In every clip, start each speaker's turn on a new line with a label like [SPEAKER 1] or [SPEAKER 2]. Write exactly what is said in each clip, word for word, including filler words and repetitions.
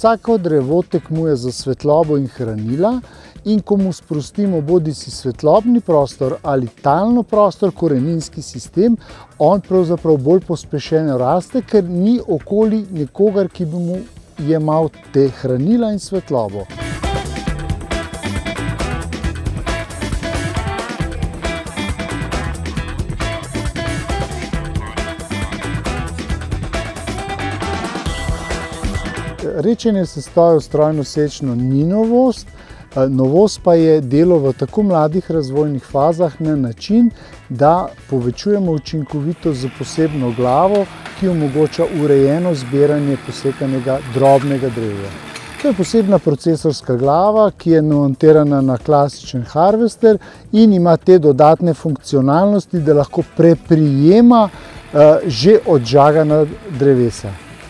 [SPEAKER 1] Vsako drevo tekmuje za svetlobo in hranila in ko mu sprostimo bodisi svetlobni prostor ali talno prostor, koreninski sistem, on pravzaprav bolj pospešeno raste, ker ni okoli nekogar, ki bi mu jemal te hranila in svetlobo. Redčenje sestojev strojno sečno ni novost, novost pa je delo v tako mladih razvojnih fazah na način, da povečujemo učinkovitost z posebno glavo, ki omogoča urejeno zbiranje posekanega drobnega drevja. To je posebna procesorska glava, ki je montirana na klasičen harvester in ima te dodatne funkcionalnosti, da lahko preprijema že odžagana drevesa.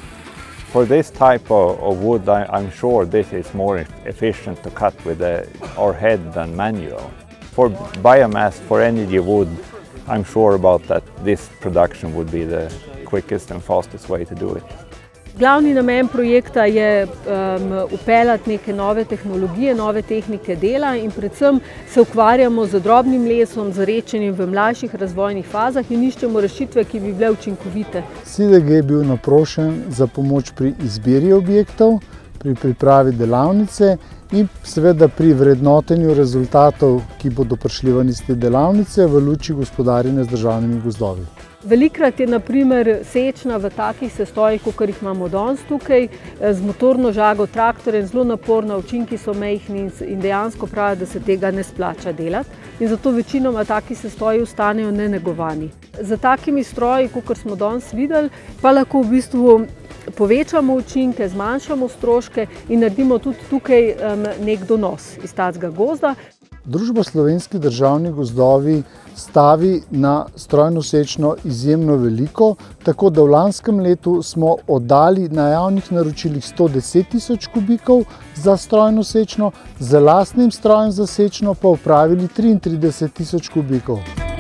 [SPEAKER 2] For this type of, of wood, I, I'm sure this is more efficient to cut with the, our head than manual. For biomass, for energy wood, I'm sure about that this production would be the quickest and fastest way to do it.
[SPEAKER 3] Glavni namen projekta je um, upeljati neke nove tehnologije, nove tehnike dela in predvsem se ukvarjamo z drobnim lesom, z redčenjem v mlajših razvojnih fazah in iščemo rešitve, ki bi bile učinkovite.
[SPEAKER 1] S I D G je bil naprošen za pomoč pri izbiri objektov, pri pripravi delavnice in seveda pri vrednotenju rezultatov, ki bodo prišli ven iz te delavnice v luči gospodarjenja z državnimi gozdovi.
[SPEAKER 3] Velikrat je na primer sečna v takih sestojih, kot jih imamo danes tukaj, z motorno žago traktorjem, zelo naporna, učinki so majhni in dejansko pravijo, da se tega ne splača delati. In zato večinoma taki sestoji ostanejo nenegovani. Za takimi stroji, kot smo danes videli, pa lahko v bistvu povečamo učinke, zmanjšamo stroške in naredimo tudi tukaj nek donos iz takega gozda.
[SPEAKER 1] Družba Slovenski državni gozdovi stavi na strojno sečno izjemno veliko, tako da v lanskem letu smo oddali na javnih naročilih sto deset tisoč kubikov za strojno sečno, z lastnim strojem za sečno pa opravili triintrideset tisoč kubikov.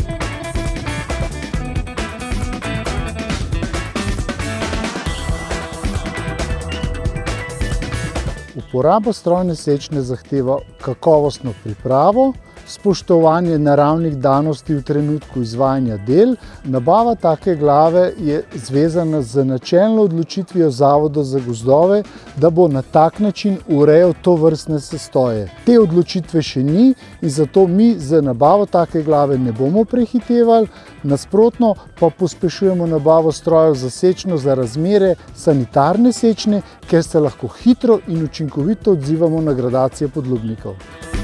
[SPEAKER 1] Uporaba strojne sečne zahteva kakovostno pripravo, spoštovanje naravnih danosti v trenutku izvajanja del. Nabava take glave je zvezana z načelno odločitvijo Zavoda za gozdove, da bo na tak način urejal tovrstne sestoje. Te odločitve še ni in zato mi z nabavo take glave ne bomo prehitevali, nasprotno pa pospešujemo nabavo strojev za sečno za razmere sanitarne sečne, ker se lahko hitro in učinkovito odzivamo na gradacije podlubnikov.